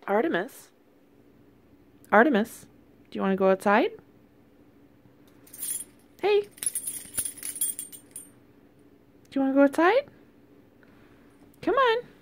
Artemis? Artemis, do you want to go outside? Hey, do you want to go outside? Come on.